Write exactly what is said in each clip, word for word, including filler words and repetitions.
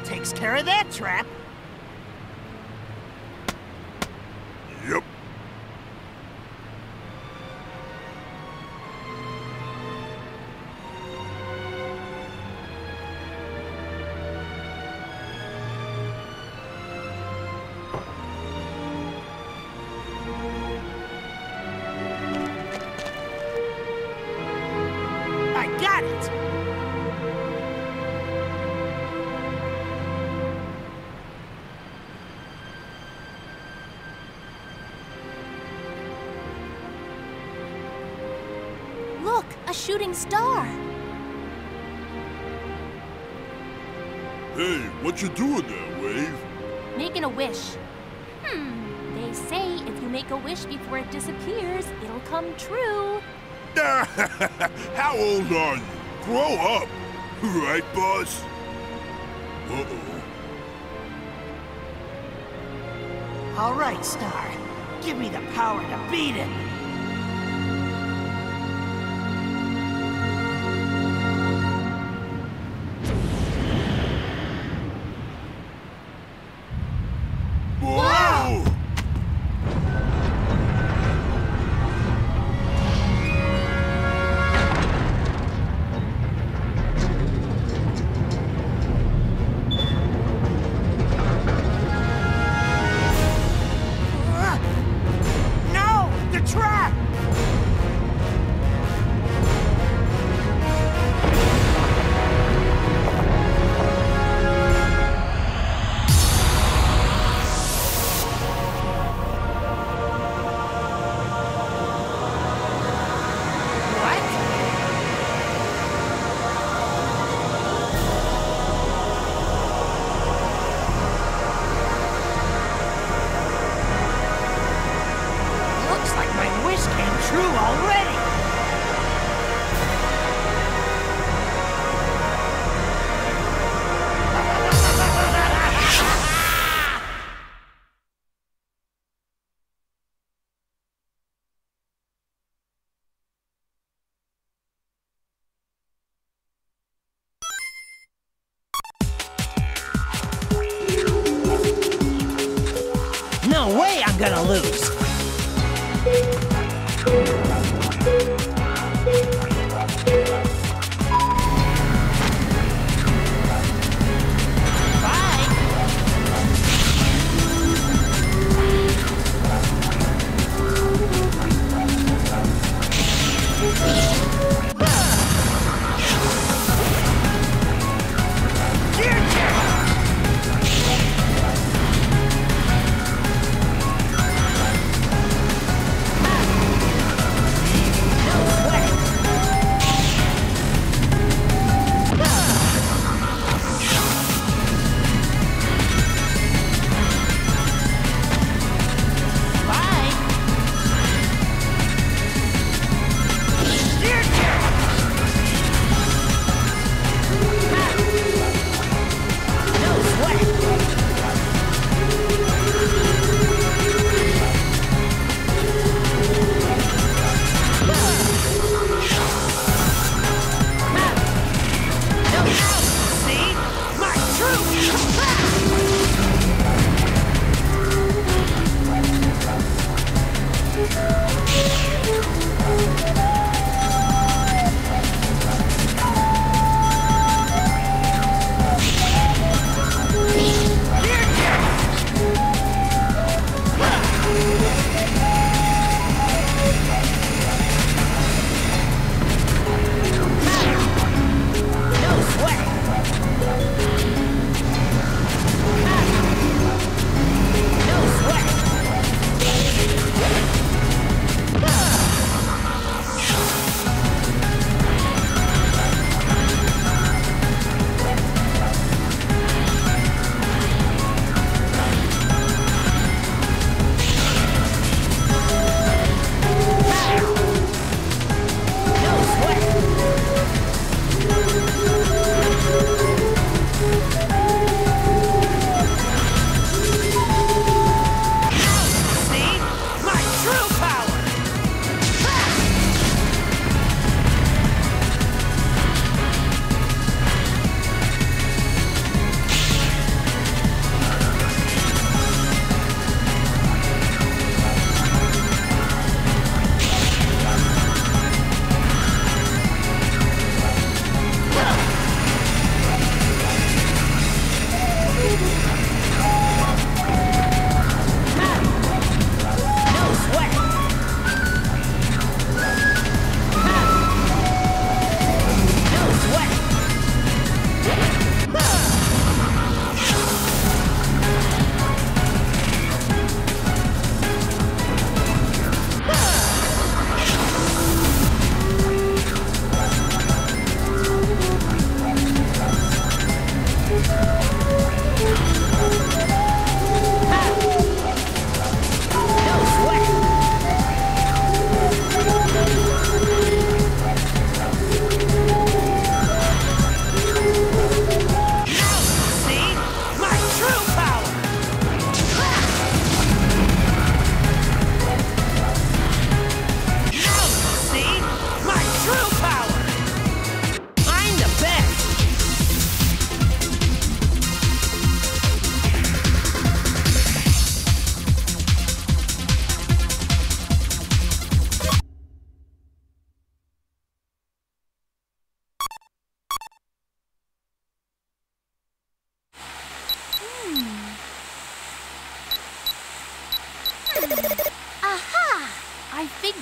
takes care of that trap. Yep. I got it! Look, a shooting star. Hey, what you doing there, Wave? Making a wish. Hmm, they say if you make a wish before it disappears, it'll come true. How old are you? Grow up! Right, boss? Uh-oh. All right, Star. Give me the power to beat him. Whoa! No! The trap! Looks like my wish came true already! No way I'm gonna lose!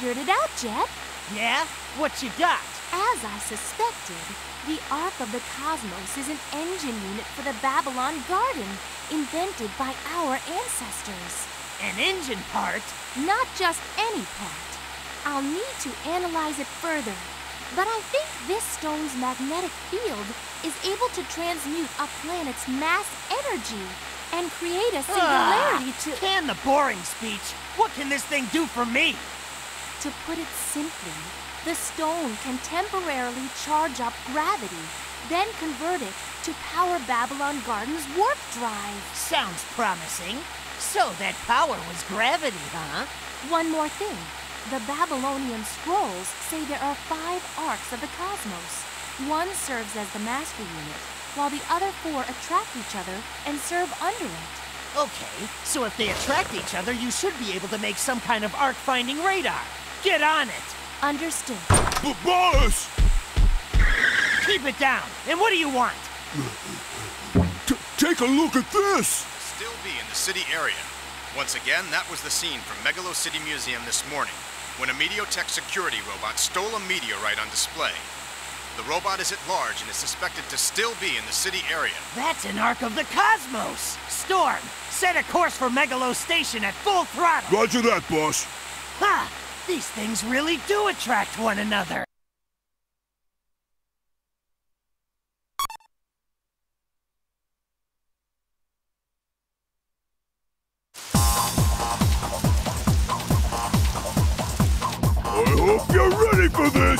figured it out, Jet. Yeah? What you got? As I suspected, the Ark of the Cosmos is an engine unit for the Babylon Garden, invented by our ancestors. An engine part? Not just any part. I'll need to analyze it further, but I think this stone's magnetic field is able to transmute a planet's mass energy and create a singularity Ah, to... Can the boring speech. What can this thing do for me? To put it simply, the stone can temporarily charge up gravity, then convert it to power Babylon Garden's warp drive. Sounds promising. So that power was gravity, huh? One more thing. The Babylonian scrolls say there are five arcs of the cosmos. One serves as the master unit, while the other four attract each other and serve under it. Okay, so if they attract each other, you should be able to make some kind of arc-finding radar. Get on it! Understood. But boss! Keep it down. And what do you want? T take a look at this! Still be in the city area. Once again, that was the scene from Megalo City Museum this morning, when a Meteotech security robot stole a meteorite on display. The robot is at large and is suspected to still be in the city area. That's an Ark of the Cosmos! Storm, set a course for Megalo Station at full throttle! Roger that, boss. Ha! These things really do attract one another! I hope you're ready for this!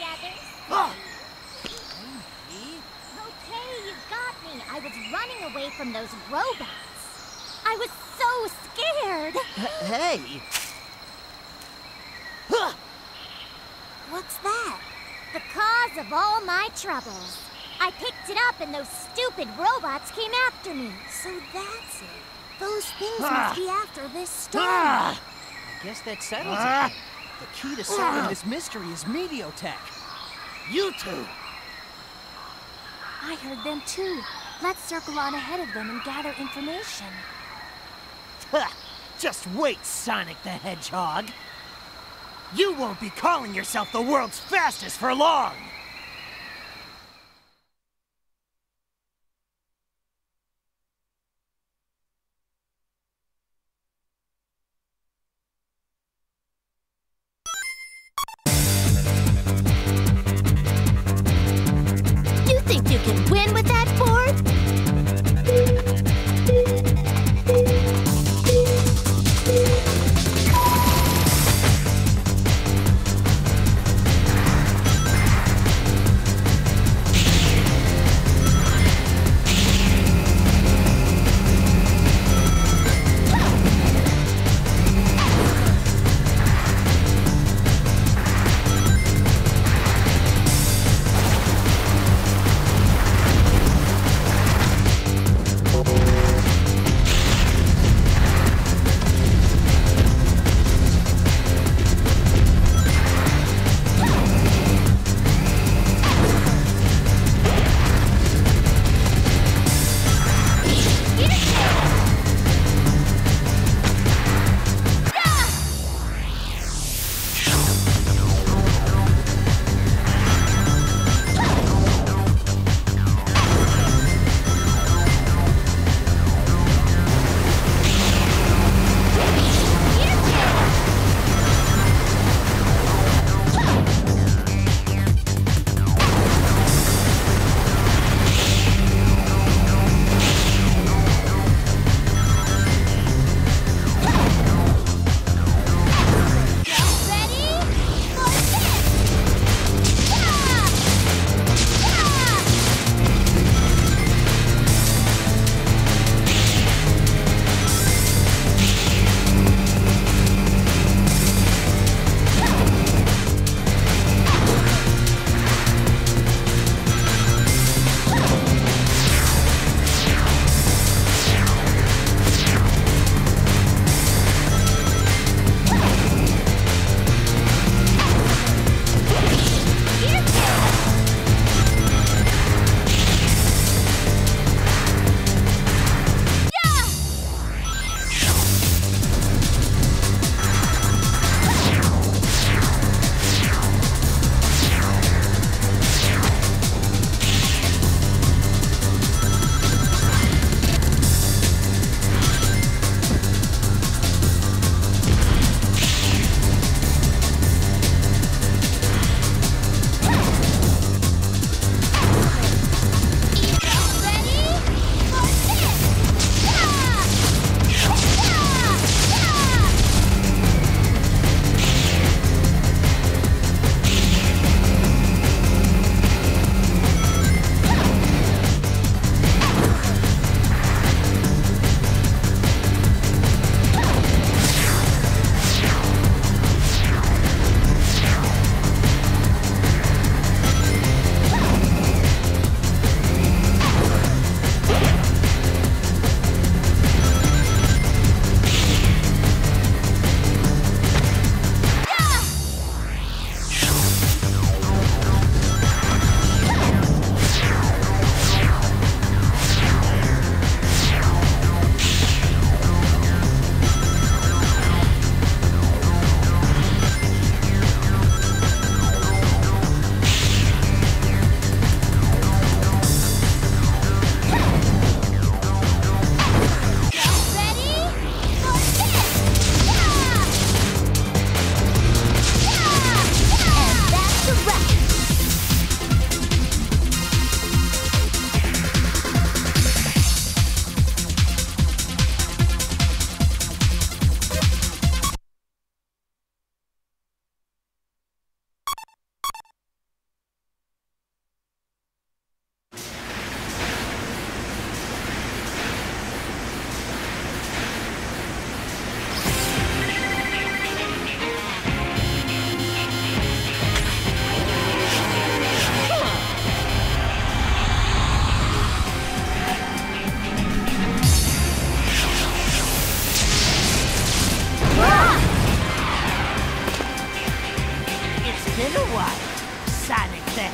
feathers. Ah! Okay, you got me. I was running away from those robots. I was so scared. Hey! What's that? The cause of all my troubles. I picked it up and those stupid robots came after me. So that's it. Those things Ah. must be after this storm. Ah! I guess that settles Ah. it. The key to solving this mystery is Mediotech. You two! I heard them too. Let's circle on ahead of them and gather information. Ha! Just wait, Sonic the Hedgehog. You won't be calling yourself the world's fastest for long! You think you can win with that Ford?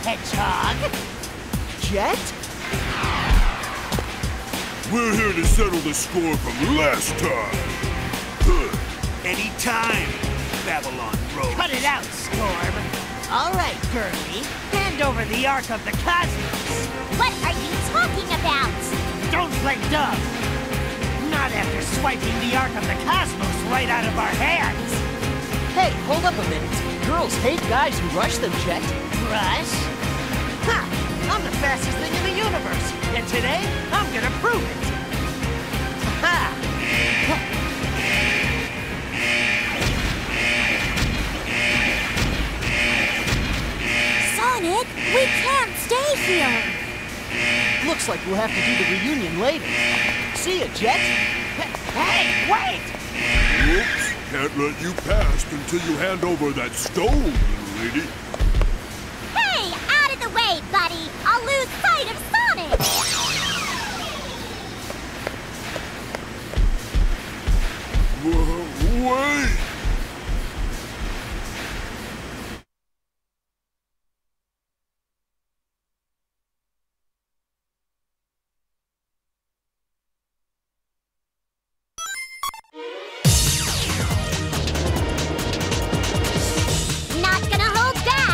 Hedgehog. Jet? We're here to settle the score from last time. Huh. Anytime, Babylon Road. Cut it out, Storm. All right, Girly. Hand over the Ark of the Cosmos. What are you talking about? Don't play dumb. Not after swiping the Ark of the Cosmos right out of our hands. Hey, hold up a minute. Girls hate guys who rush them, Jet. Rush? Ha! I'm the fastest thing in the universe, and today I'm gonna prove it. Ha! Sonic, we can't stay here. Looks like we'll have to do the reunion later. See ya, Jet. Hey, wait! Whoops. Can't let you pass until you hand over that stone, little lady. Hey, out of the way, buddy. I'll lose sight of Sonic. Whoa, wait! Not gonna hold back.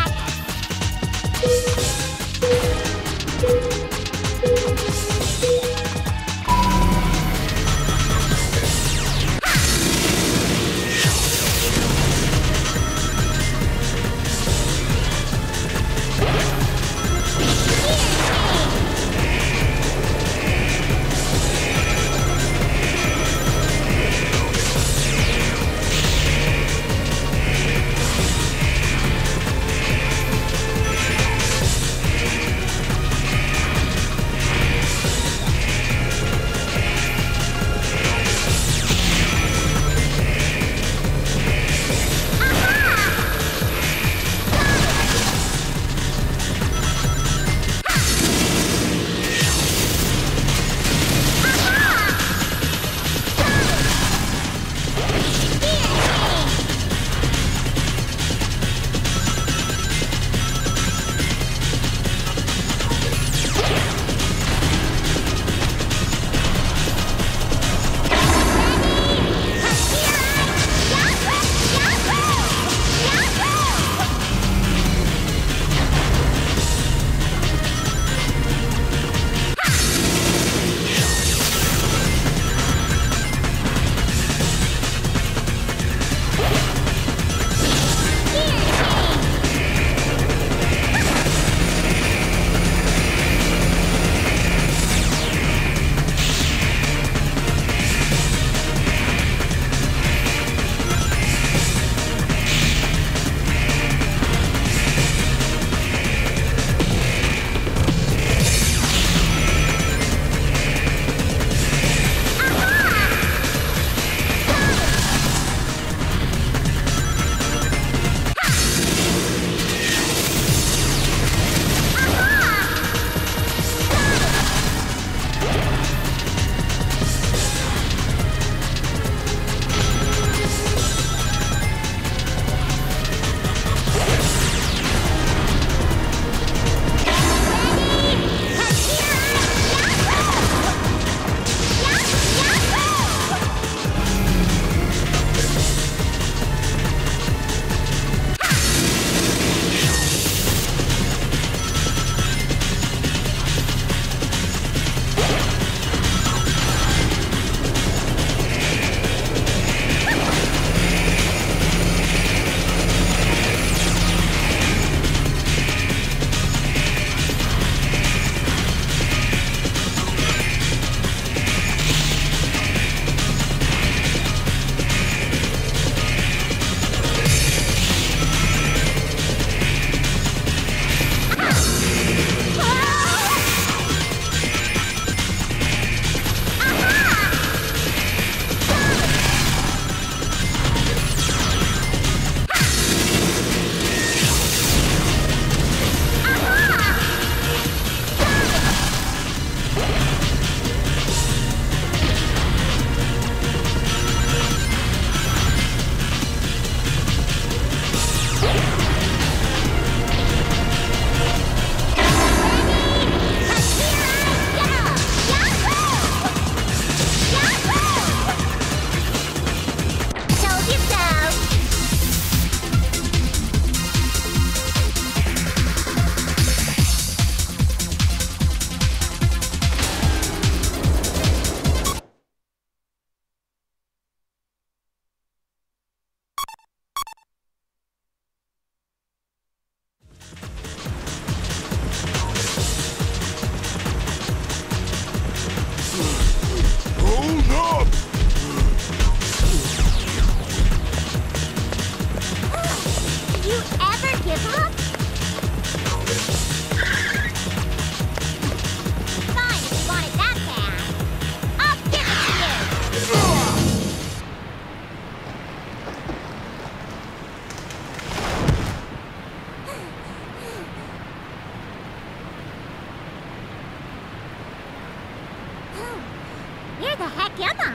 Where the heck am I?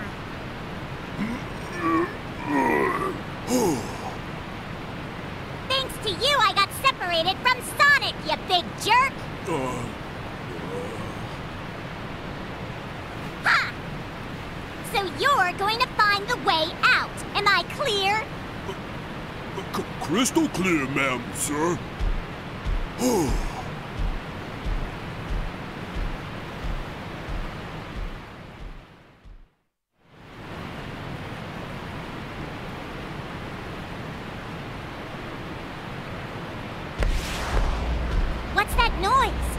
Thanks to you, I got separated from Sonic, you big jerk! Uh, Ha! So you're going to find the way out. Am I clear? c crystal clear, ma'am, sir. What's that noise?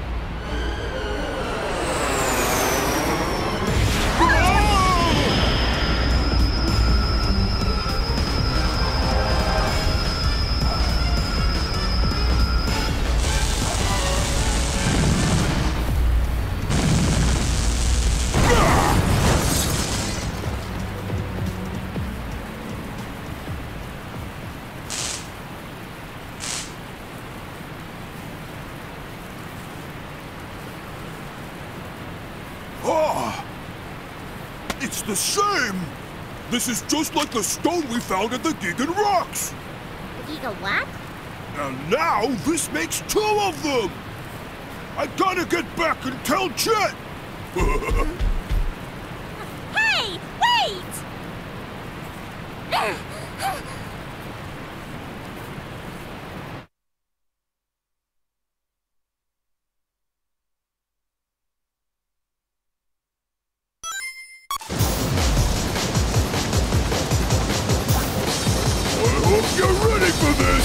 Ah! It's the same! This is just like the stone we found at the Gigan Rocks! Giga what? And now this makes two of them! I gotta get back and tell Jet! Hey! Wait! I hope you're ready for this!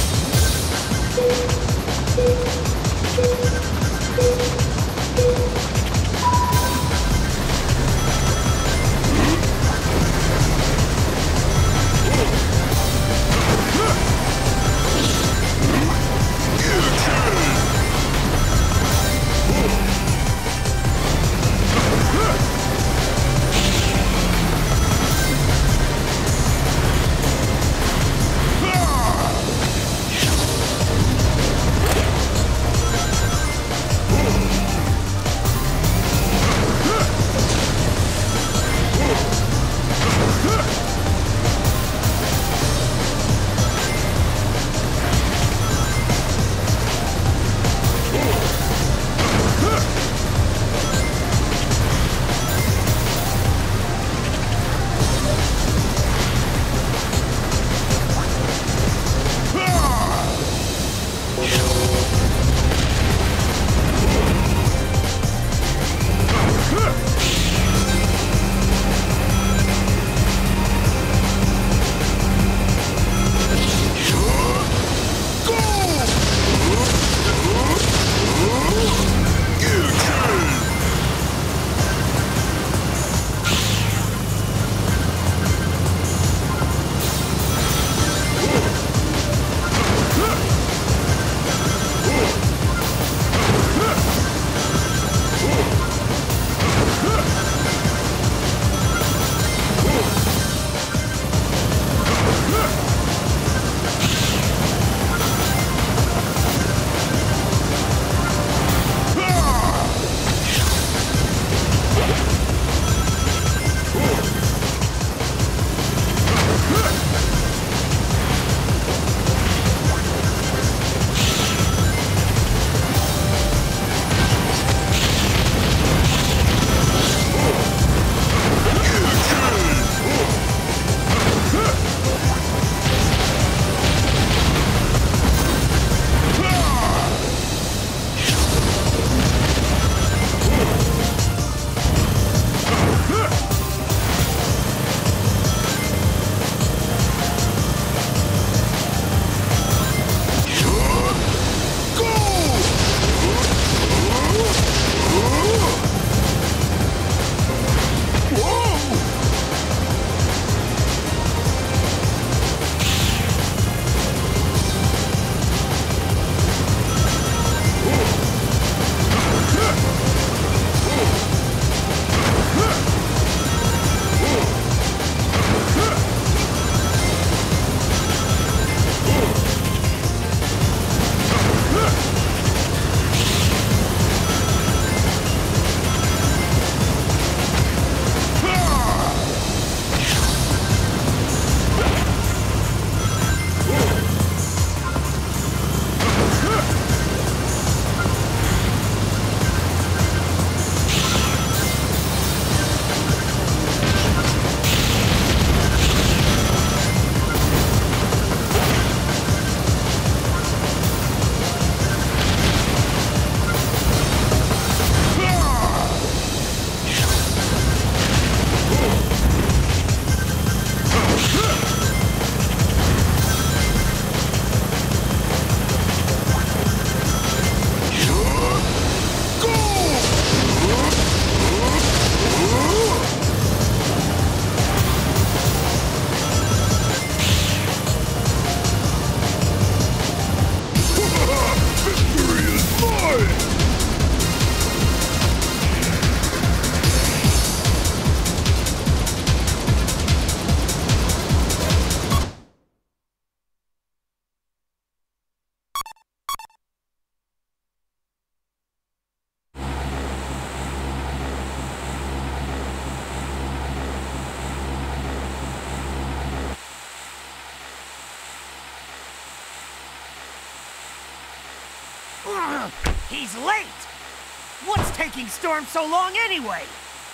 He's late! What's taking Storm so long anyway?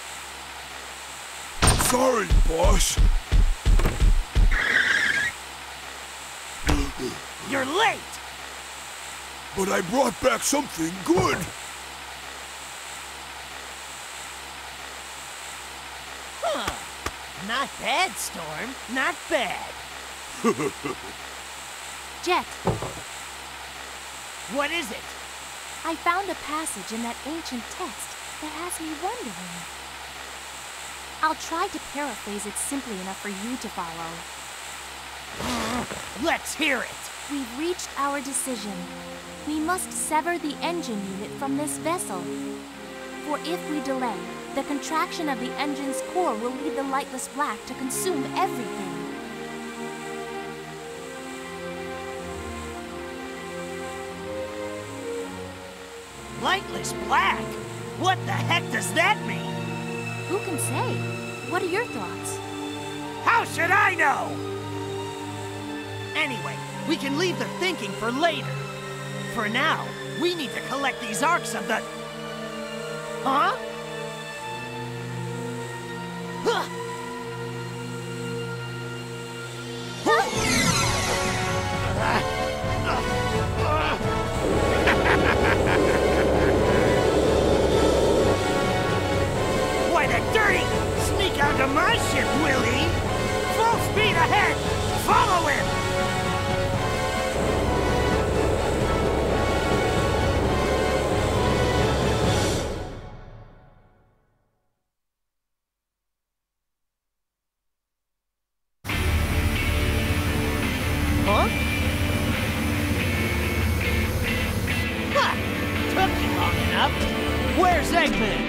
Sorry, boss. You're late! But I brought back something good. Huh. Not bad, Storm. Not bad. Jet, What is it? I found a passage in that ancient text that has me wondering. I'll try to paraphrase it simply enough for you to follow. Let's hear it. We've reached our decision. We must sever the engine unit from this vessel. For if we delay, the contraction of the engine's core will lead the lightless black to consume everything. Lightless black? What the heck does that mean? Who can say? What are your thoughts? How should I know? Anyway, we can leave the thinking for later. For now, we need to collect these arcs of the... Huh? Huh? Why, the dirty! Sneak onto my ship, will he? Full speed ahead! Follow him! Huh? Ha! Took you long enough. Where's Eggman?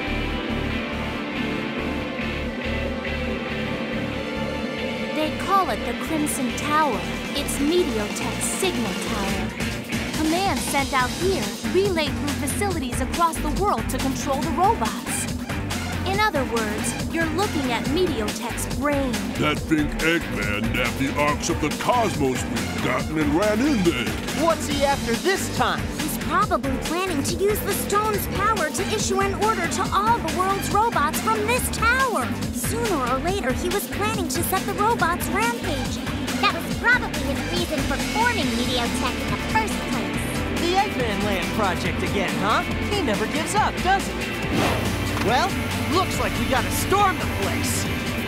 They call it the Crimson Tower. It's Meteotech's signal tower. Command sent out here relayed through facilities across the world to control the robots. In other words, you're looking at Meteotech's brain. That big Eggman nabbed the arcs of the cosmos we've gotten and ran in there. What's he after this time? He's probably planning to use the stone's power to issue an order to all the world's robots from this tower. Sooner or later, he was planning to set the robots rampaging. That was probably his reason for forming Meteotech in the first place. The Eggman Land project again, huh? He never gives up, does he? Well, looks like we gotta storm the place.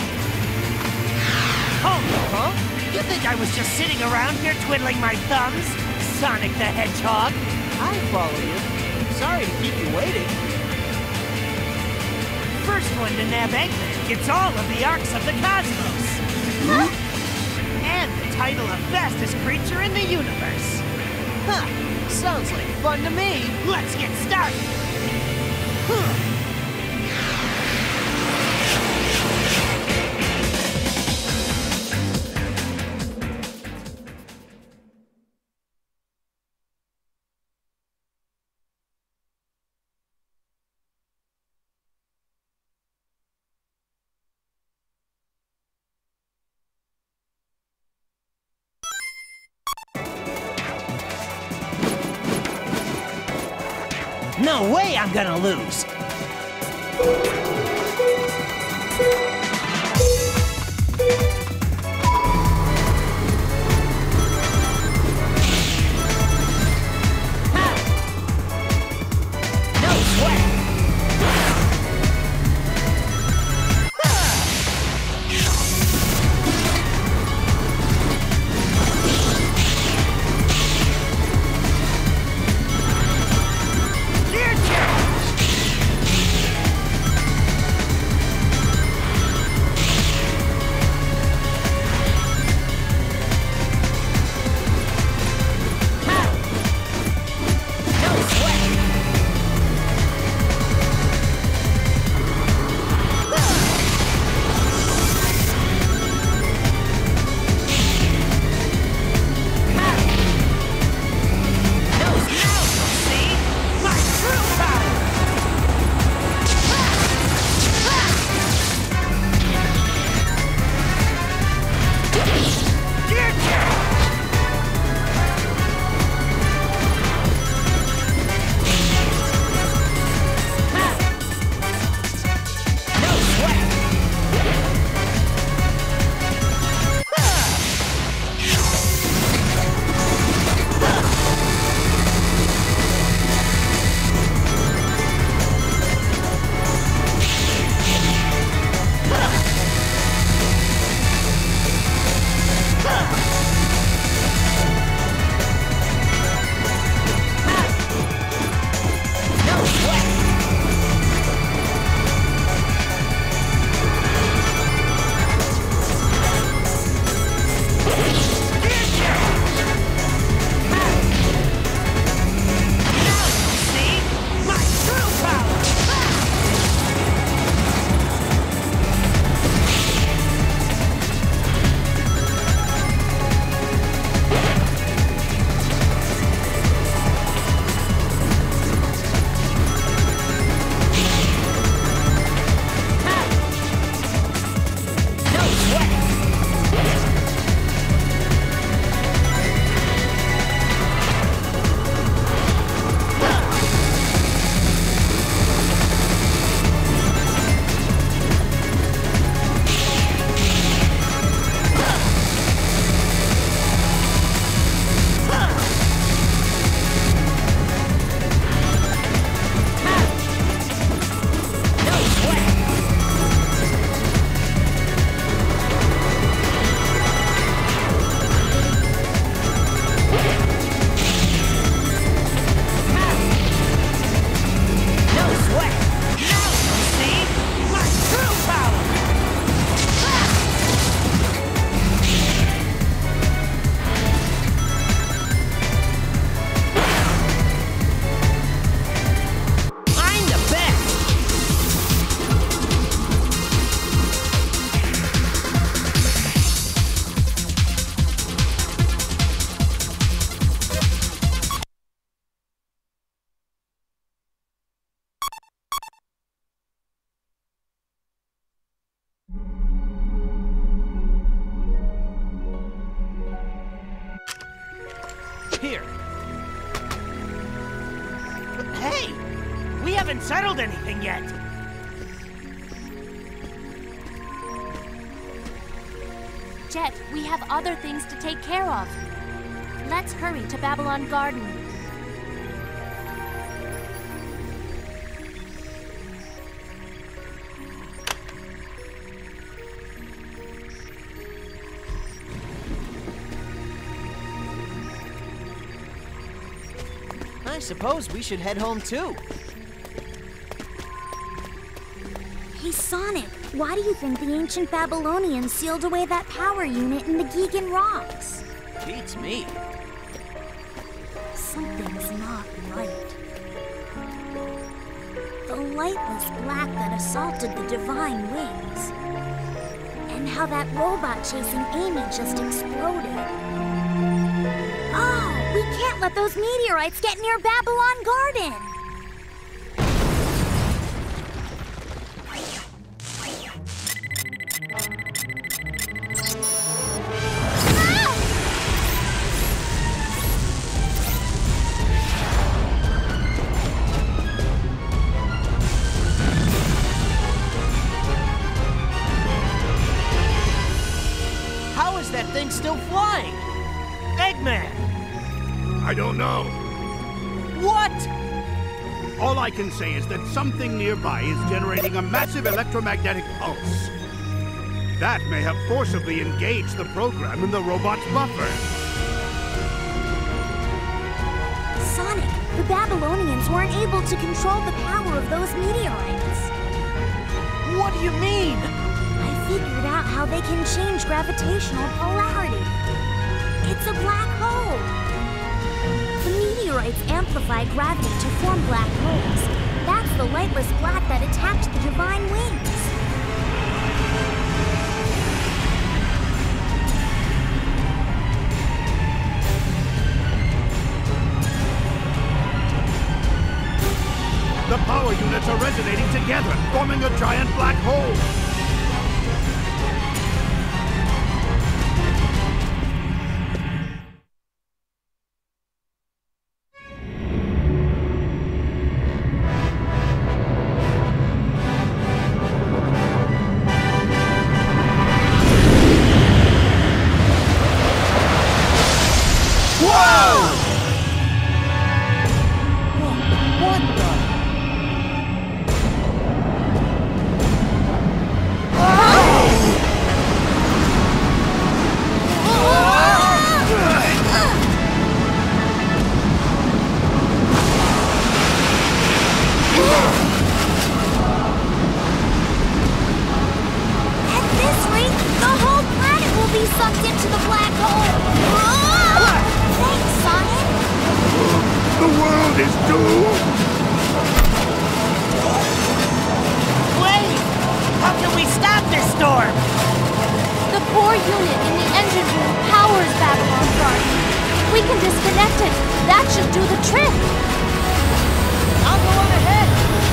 Hold on, huh? You think I was just sitting around here twiddling my thumbs? Sonic the Hedgehog? I follow you. Sorry to keep you waiting. First one to nab Eggman gets all of the arcs of the cosmos. And the title of fastest creature in the universe. Huh. Sounds like fun to me. Let's get started. Huh. No way I'm gonna lose! Ha! No sweat! haven't settled anything yet. Jet, we have other things to take care of. Let's hurry to Babylon Garden. I suppose we should head home too. Hey, Sonic, why do you think the ancient Babylonians sealed away that power unit in the Gigan Rocks? Beats me. Something's not right. The lightless black that assaulted the Divine Wings. And how that robot chasing Amy just exploded. Oh, we can't let those meteorites get near Babylon Garden! How is that thing still flying? Eggman! I don't know. What? All I can say is that something nearby is generating a massive electromagnetic pulse. That may have forcibly engaged the program in the robot's buffer. Sonic, the Babylonians weren't able to control the power of those meteorites. What do you mean? I figured out how they can change gravitational polarity. It's a black hole. The meteorites amplify gravity to form black holes. That's the lightless black that attacked the Divine Wings. The power units are resonating together, forming a giant black hole. Sucked into the black hole! Ah! Thanks, Sonic! The world is doomed! Wait! How can we stop this storm? The core unit in the engine room powers Babylon Garden. We can disconnect it. That should do the trick. I'll go on ahead.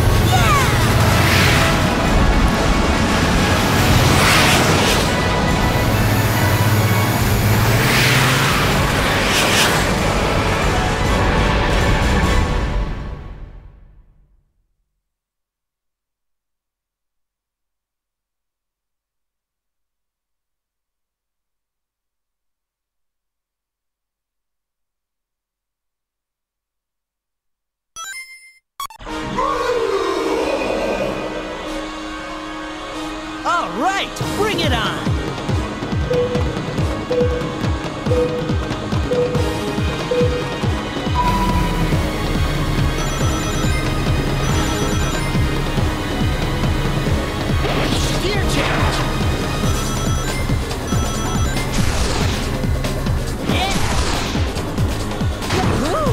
All right, bring it on. Gear change. Yeah. Woohoo!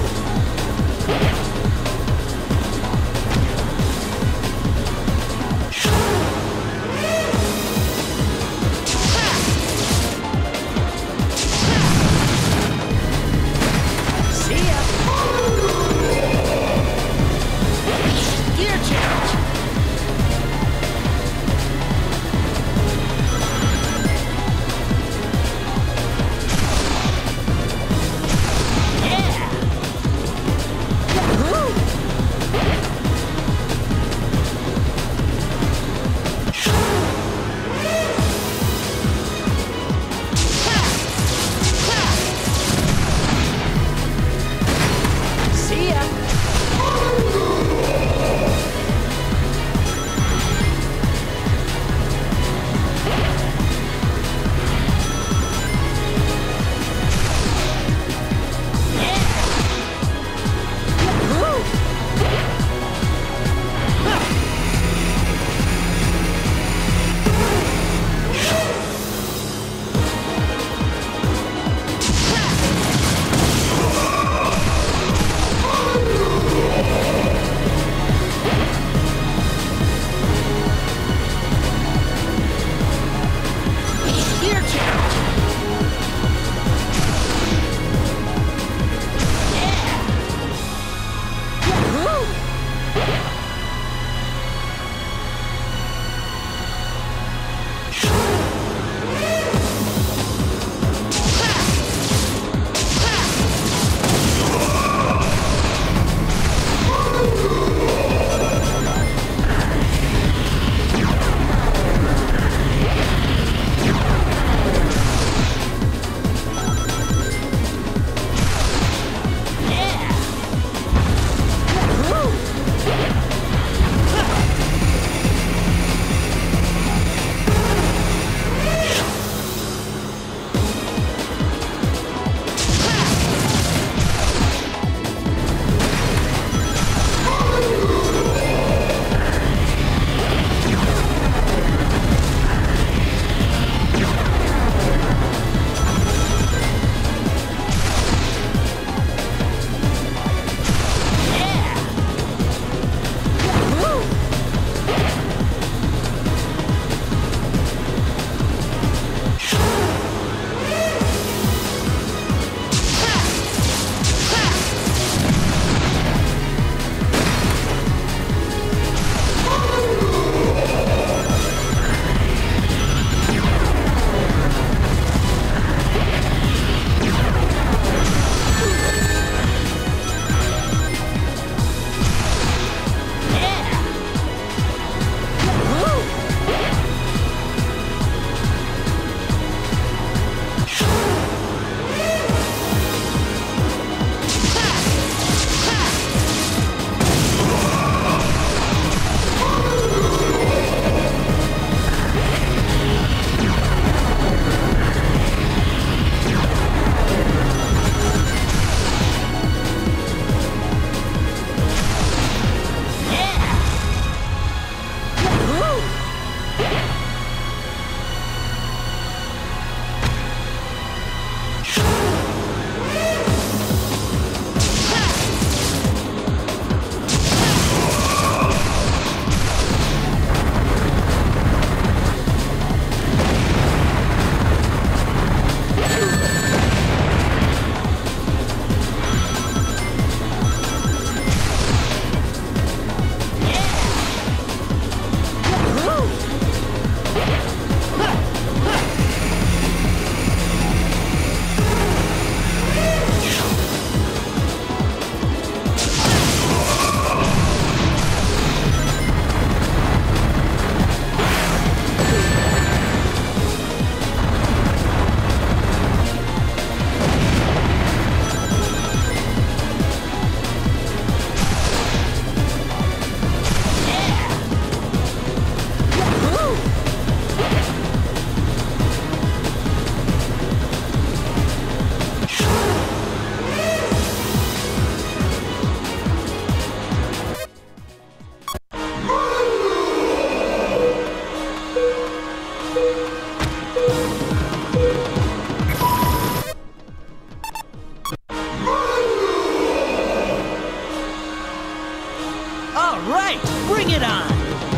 All right, bring it on!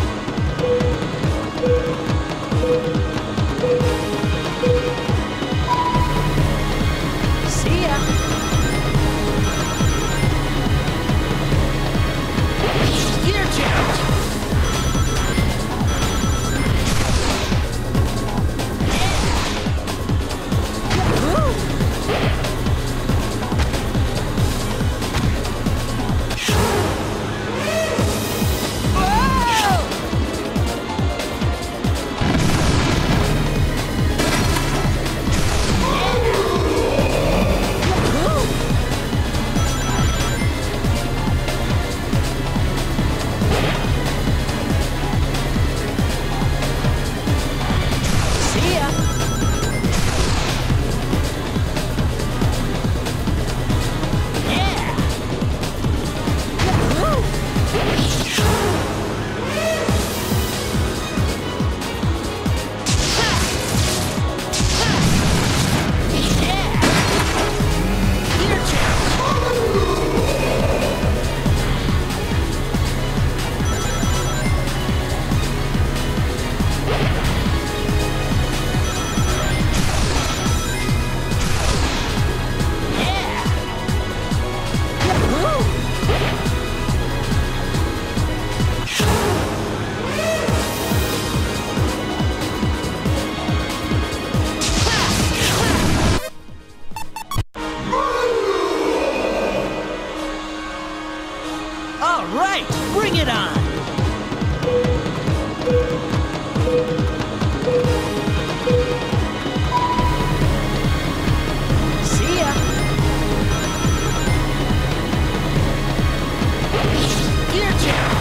See ya! Gear change! All right, bring it on! See ya! Gear change!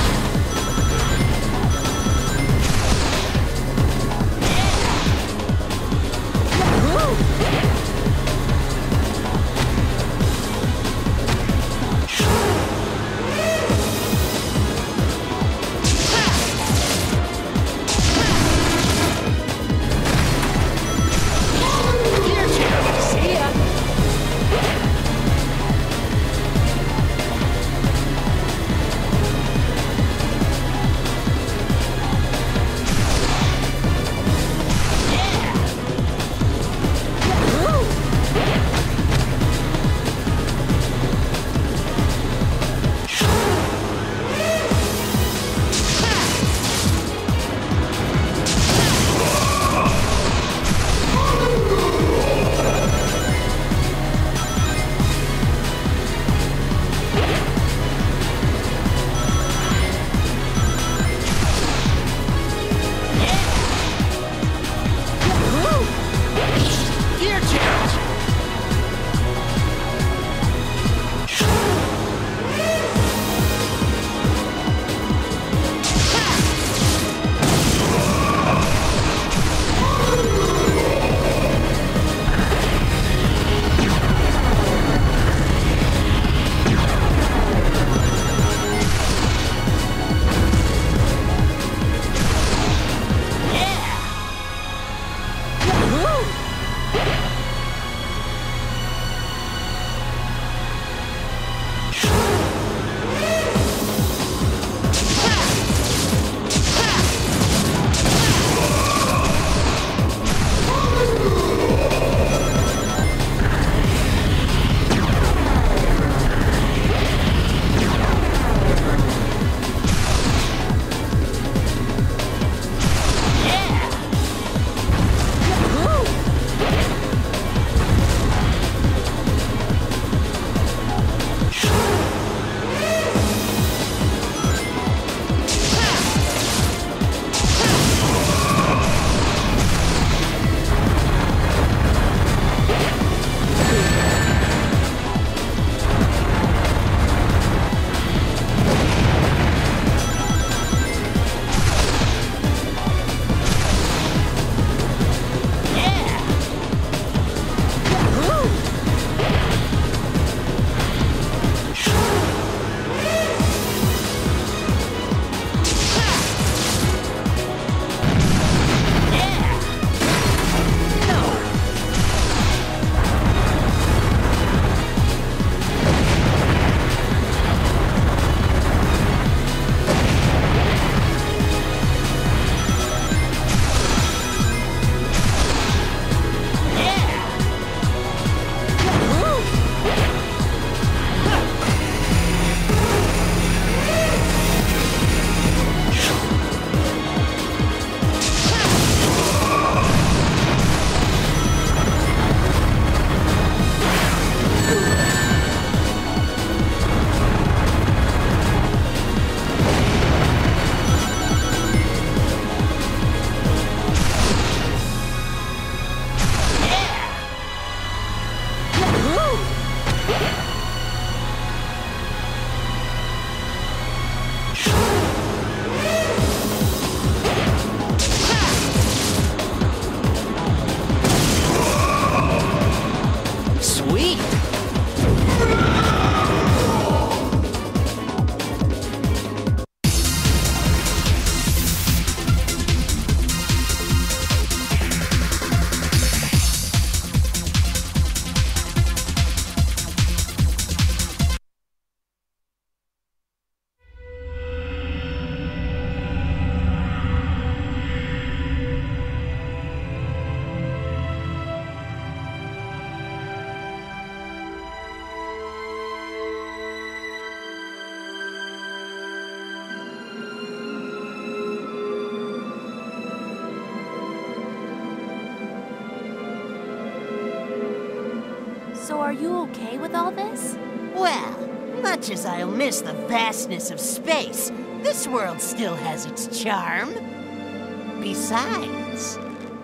So are you okay with all this? Well, much as I'll miss the vastness of space, this world still has its charm. Besides...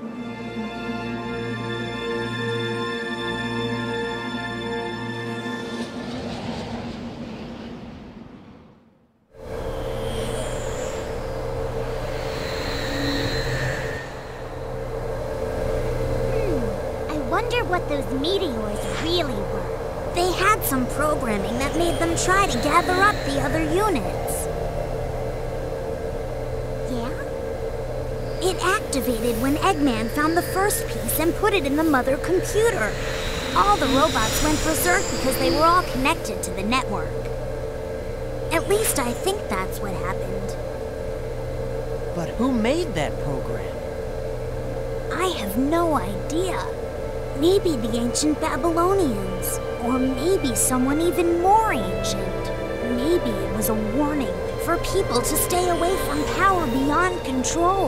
I wonder what those meteors really were. They had some programming that made them try to gather up the other units. Yeah? It activated when Eggman found the first piece and put it in the mother computer. All the robots went berserk because they were all connected to the network. At least I think that's what happened. But who made that program? I have no idea. Maybe the ancient Babylonians. Or maybe someone even more ancient. Maybe it was a warning for people to stay away from power beyond control.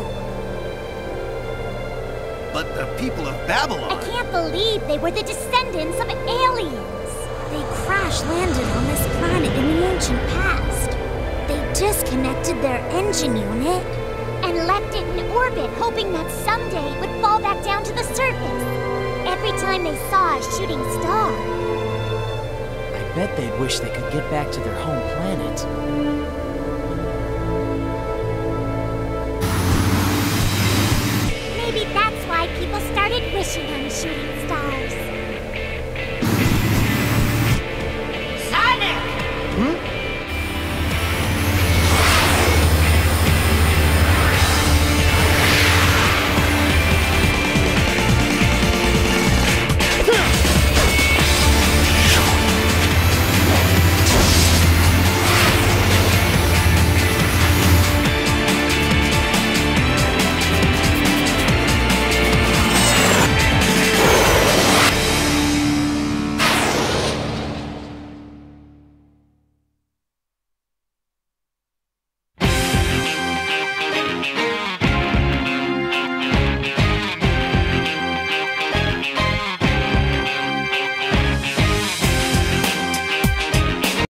But the people of Babylon... I can't believe they were the descendants of aliens. They crash-landed on this planet in the ancient past. They disconnected their engine unit And left it in orbit, hoping that someday it would fall back down to the surface. Every time they saw a shooting star. I bet they'd wish they could get back to their home planet.